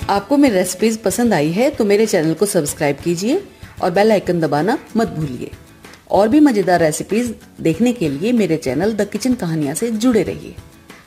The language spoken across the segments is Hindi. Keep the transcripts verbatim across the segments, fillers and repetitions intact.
आपको मेरी रेसिपीज पसंद आई है तो मेरे चैनल को सब्सक्राइब कीजिए और बेल आइकन दबाना मत भूलिए। और भी मजेदार रेसिपीज देखने के लिए मेरे चैनल द किचन कहानियां से जुड़े रहिए।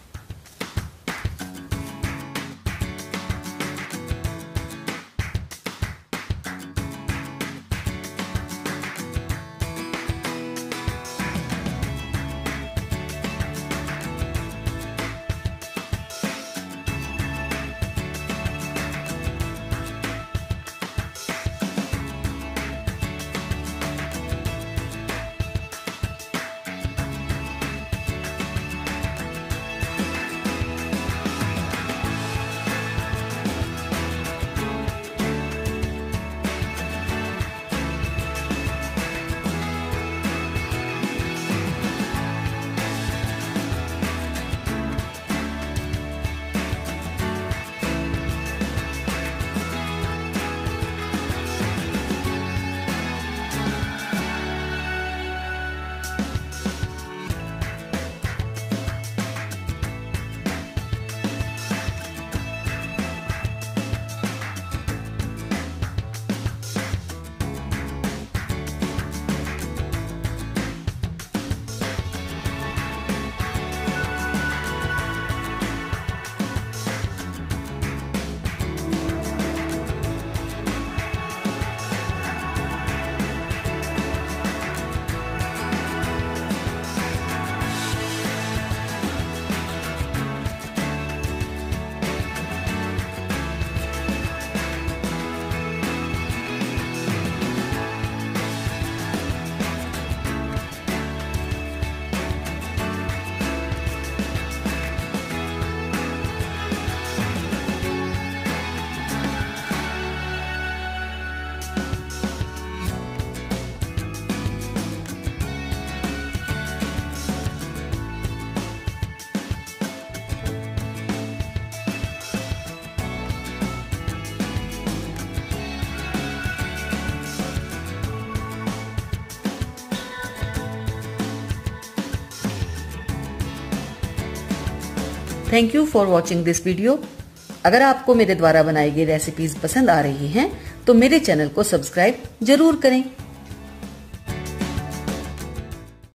Thank you for watching this video. अगर आपको मेरे द्वारा बनाई गई रेसिपीज पसंद आ रही हैं तो मेरे चैनल को सब्सक्राइब जरूर करें।